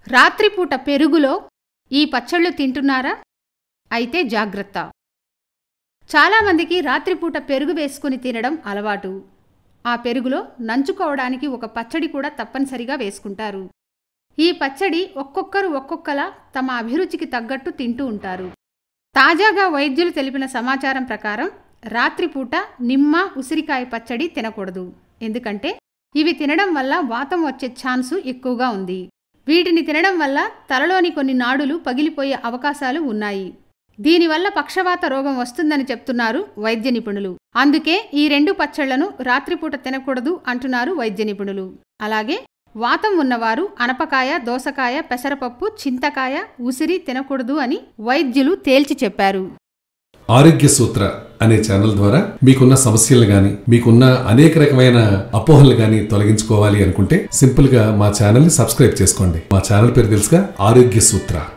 రాత్రిపూట పెరుగులో ఈ పచ్చళ్ళు తింటున్నారా? అయితే జాగ్రత్త. చాలామందికి రాత్రిపూట పెరుగు వేసుకుని తినడం అలవాటు. ఆ పెరుగులో నంచుకోవడానికి ఒక పచ్చడి కూడా తప్పనిసరిగా వేసుకుంటారు. ఈ పచ్చడి ఒక్కొక్కరు ఒక్కొక్కలా తమ అభిరుచికి తగ్గట్టు తింటూ ఉంటారు. తాజాగా వైద్యులు తెలిపిన సమాచారం ప్రకారం రాత్రిపూట నిమ్మ, ఉసిరికాయ పచ్చడి తినకూడదు. ఎందుకంటే ఇవి తినడం వల్ల వాతం వచ్చే ఛాన్సు ఎక్కువగా ఉంది. వీటిని తినడం వల్ల తలలోని కొన్ని నాడులు పగిలిపోయే అవకాశాలు ఉన్నాయి. దీనివల్ల పక్షవాత రోగం వస్తుందని చెప్తున్నారు వైద్య నిపుణులు. అందుకే ఈ రెండు పచ్చళ్లను రాత్రిపూట తినకూడదు అంటున్నారు వైద్య నిపుణులు. అలాగే వాతం ఉన్నవారు అనపకాయ, దోసకాయ, పెసరపప్పు, చింతకాయ, ఉసిరి తినకూడదు అని వైద్యులు తేల్చి చెప్పారు. ఆరోగ్య సూత్ర అనే ఛానల్ ద్వారా మీకున్న సమస్యలు గాని, మీకున్న అనేక రకమైన అపోహలు గాని తొలగించుకోవాలి అనుకుంటే సింపుల్ గా మా ఛానల్ ని సబ్స్క్రైబ్ చేసుకోండి. మా ఛానల్ పేరు తెలుసుగా, ఆరోగ్య సూత్ర.